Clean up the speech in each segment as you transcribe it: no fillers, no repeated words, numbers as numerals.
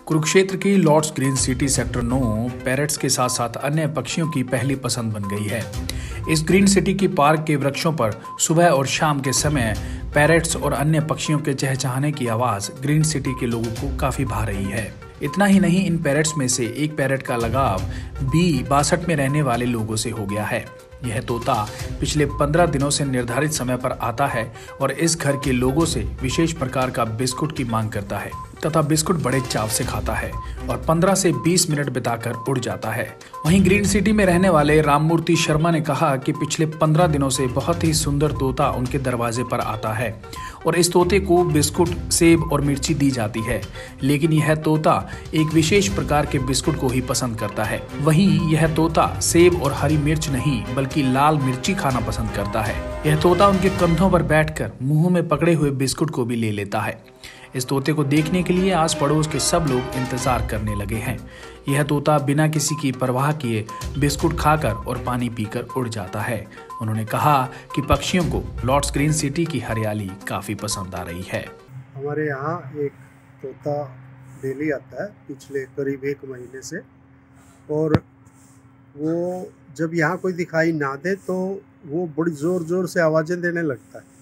कुरुक्षेत्र की Lords Green City sector 9 parrots के साथ साथ अन्य पक्षियों की पहली पसंद बन गई है। इस ग्रीन सिटी की पार्क के वृक्षों पर सुबह और शाम के समय पैरट्स और अन्य पक्षियों के चहचहाने की आवाज ग्रीन सिटी के लोगों को काफी भा रही है। इतना ही नहीं, इन पैरट्स में से एक पैरट का लगाव B62 में रहने वाले लोगों से हो गया है। यह तोता पिछले 15 दिनों से निर्धारित समय पर आता है और इस घर के लोगों से विशेष प्रकार का बिस्कुट की मांग करता है तथा बिस्कुट बड़े चाव से खाता है और 15 से 20 मिनट बिताकर उड़ जाता है। वहीं ग्रीन सिटी में रहने वाले राममूर्ति शर्मा ने कहा कि पिछले 15 दिनों से बहुत ही सुंदर तोता उनके दरवाजे पर आता है और इस तोते को बिस्कुट, सेब और मिर्ची दी जाती है, लेकिन यह तोता एक विशेष प्रकार के बिस्कुट को ही पसंद करता है। वहीं यह तोता सेब और हरी मिर्च नहीं बल्कि लाल मिर्ची खाना पसंद करता है। यह तोता उनके कंधों पर बैठकर मुंह में पकड़े हुए बिस्कुट को भी ले लेता है। इस तोते को देखने के लिए आस पड़ोस के सब लोग इंतजार करने लगे हैं। यह तोता बिना किसी की परवाह किए बिस्कुट खाकर और पानी पीकर उड़ जाता है। उन्होंने कहा कि पक्षियों को लॉर्ड्स ग्रीन सिटी की हरियाली काफी पसंद आ रही है। हमारे यहाँ एक तोता डेली आता है पिछले करीब 1 महीने से, और वो जब यहाँ कोई दिखाई ना दे तो वो बड़ी ज़ोर ज़ोर से आवाज़ें देने लगता है,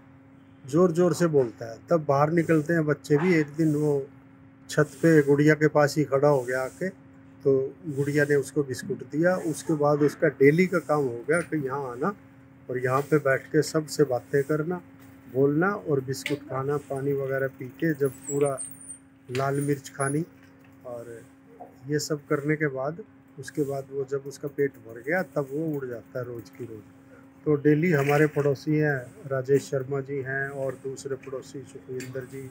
ज़ोर ज़ोर से बोलता है। तब बाहर निकलते हैं बच्चे भी। एक दिन वो छत पे गुड़िया के पास ही खड़ा हो गया आके, तो गुड़िया ने उसको बिस्कुट दिया। उसके बाद उसका डेली का काम हो गया कि यहाँ आना और यहाँ पे बैठ के सबसे बातें करना, बोलना और बिस्कुट खाना, पानी वगैरह पी के जब पूरा लाल मिर्च खानी, और ये सब करने के बाद उसके बाद वो जब उसका पेट भर गया तब वो उड़ जाता है रोज़ की रोज़। तो डेली हमारे पड़ोसी हैं, राजेश शर्मा जी हैं और दूसरे पड़ोसी सुखविंदर जी,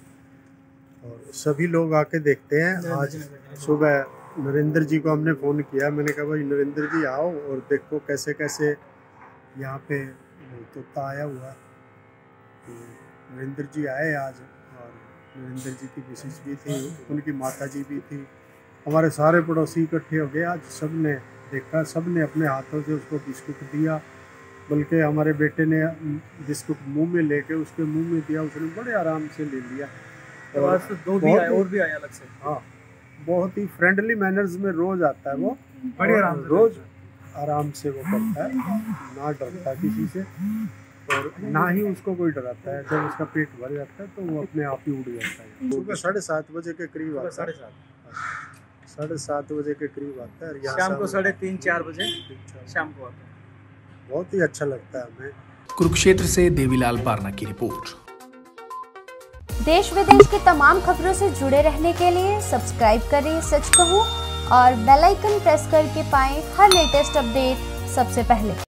और सभी लोग आके देखते हैं। आज सुबह नरेंद्र जी को हमने फ़ोन किया। मैंने कहा भाई नरेंद्र जी आओ और देखो कैसे कैसे यहाँ पे तोता आया हुआ है। तो नरेंद्र जी आए आज, और नरेंद्र जी की मिसेस भी थी, उनकी माता जी भी थी। हमारे सारे पड़ोसी इकट्ठे हो गए। आज सब ने देखा, सब ने अपने हाथों से उसको बिस्कुट दिया, बल्कि हमारे बेटे ने बिस्कुट मुंह में लेके उसके मुंह में दिया, उसने बड़े आराम से ले लिया। और दो भी आए और भी आए अलग से। हाँ, बहुत ही फ्रेंडली मैनर्स में रोज आता है वो, बड़े आराम से रोज आराम से वो करता है, ना डरता किसी से और ना ही उसको कोई डराता है। जब उसका पेट भर जाता है तो वो अपने आप ही उड़ जाता है। सुबह 7:30 बजे के करीब आता है, 7:30 बजे के करीब आता है, और शाम को 3:30-4 बजे शाम को आता है। बहुत ही अच्छा लगता है हमें। कुरुक्षेत्र से देवीलाल बारना की रिपोर्ट। देश विदेश की तमाम खबरों से जुड़े रहने के लिए सब्सक्राइब करें सच कहूं और बेल आइकन प्रेस करके पाएं हर लेटेस्ट अपडेट सबसे पहले।